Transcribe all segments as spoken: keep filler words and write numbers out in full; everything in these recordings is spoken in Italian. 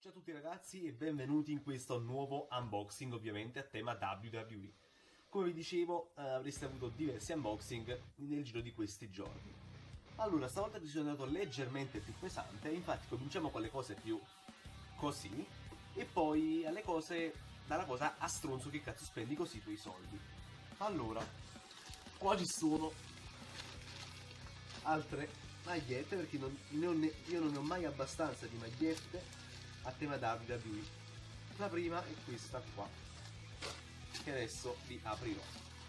Ciao a tutti ragazzi e benvenuti in questo nuovo unboxing, ovviamente a tema W W E. Come vi dicevo, eh, avreste avuto diversi unboxing nel giro di questi giorni. Allora, stavolta ci sono andato leggermente più pesante, infatti cominciamo con le cose più così e poi alle cose, dalla cosa a stronzo che cazzo spendi così tuoi soldi. Allora, qua ci sono altre magliette perché non, non ne, io non ne ho mai abbastanza di magliette a tema W W E. La prima è questa qua, che adesso vi aprirò.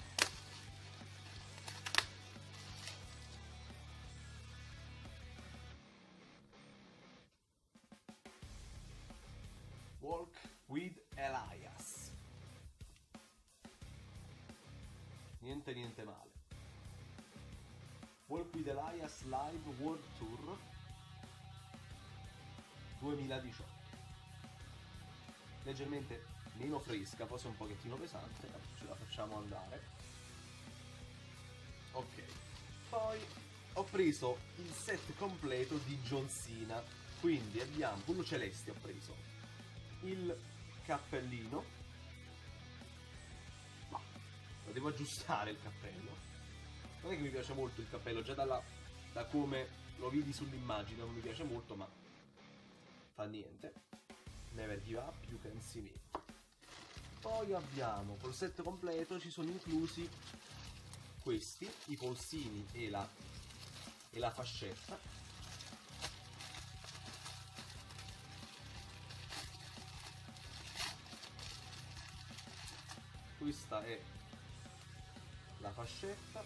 Walk with Elias. Niente niente male. Walk with Elias Live World Tour duemiladiciotto. Leggermente meno fresca, forse un pochettino pesante, ce la facciamo andare. Ok, poi ho preso il set completo di John Cena, quindi abbiamo quello celeste, ho preso il cappellino, ma lo devo aggiustare il cappello, non è che mi piace molto il cappello, già dalla, da come lo vidi sull'immagine non mi piace molto, ma fa niente, never give up, you can see me. Poi abbiamo col set completo, ci sono inclusi questi, i polsini e la, e la fascetta. Questa è la fascetta,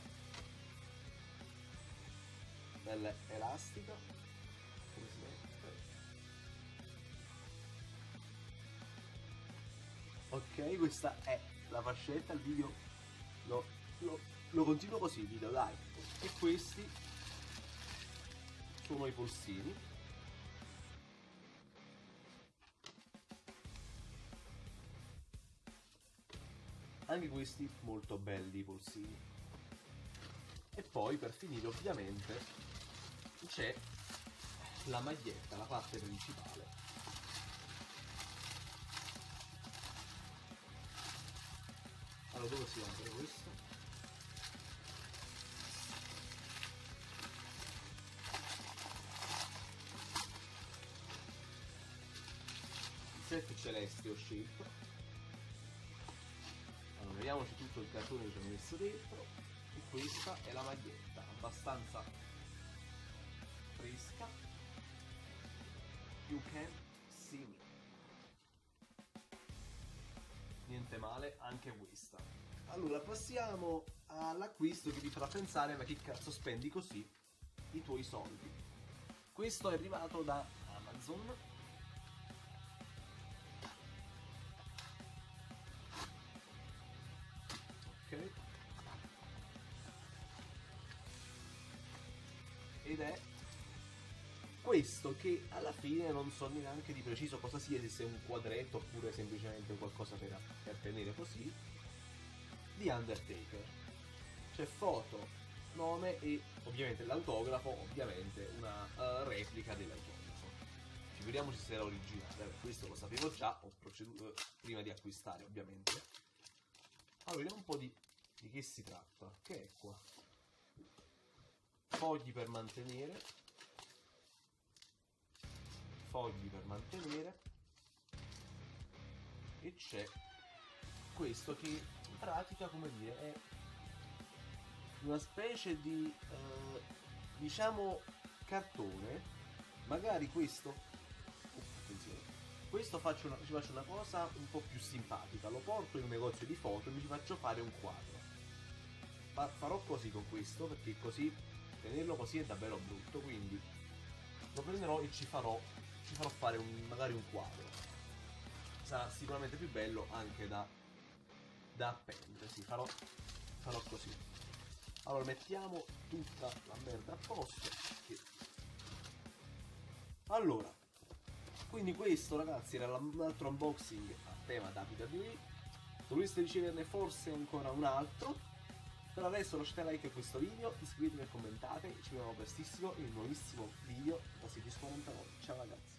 bella elastica, come si mette. Ok, questa è la fascetta, il video lo, lo, lo continuo così, il video, dai. E questi sono i polsini. Anche questi molto belli i polsini. E poi per finire ovviamente c'è la maglietta, la parte principale. Allora, dove si apre questo? Il set celeste ho scelto. Allora, vediamoci tutto il cartone che ci ho messo dentro. E questa è la maglietta, abbastanza fresca. You can see me. Niente male anche questa. Allora passiamo all'acquisto che vi farà pensare ma che cazzo spendi così i tuoi soldi. Questo è arrivato da Amazon. Ok. Ed è questo che alla fine non so neanche di preciso cosa sia, se sia un quadretto oppure semplicemente qualcosa per, per tenere così, di Undertaker. C'è foto, nome e ovviamente l'autografo, ovviamente una uh, replica dell'autografo. Figuriamoci se era originale. Vabbè, questo lo sapevo già, ho proceduto prima di acquistare ovviamente. Allora vediamo un po' di, di che si tratta. Che è qua? Fogli per mantenere. Fogli per mantenere. E c'è questo che in pratica, come dire, è una specie di eh, diciamo cartone. Magari questo oh, attenzione, questo faccio una, ci faccio una cosa un po' più simpatica, lo porto in un negozio di foto e mi ci faccio fare un quadro. Fa, farò così con questo perché così tenerlo così è davvero brutto, quindi lo prenderò e ci farò ci farò fare un, magari un quadro. Sarà sicuramente più bello anche da da appendere, sì, farò, farò così. Allora mettiamo tutta la merda a posto che... Allora, quindi questo ragazzi era un altro unboxing a tema W W E. Dovreste riceverne forse ancora un altro. Per adesso lasciate like a questo video, iscrivetevi e commentate, ci vediamo prestissimo in un nuovissimo video da Sitius quarantanove. Ciao ragazzi.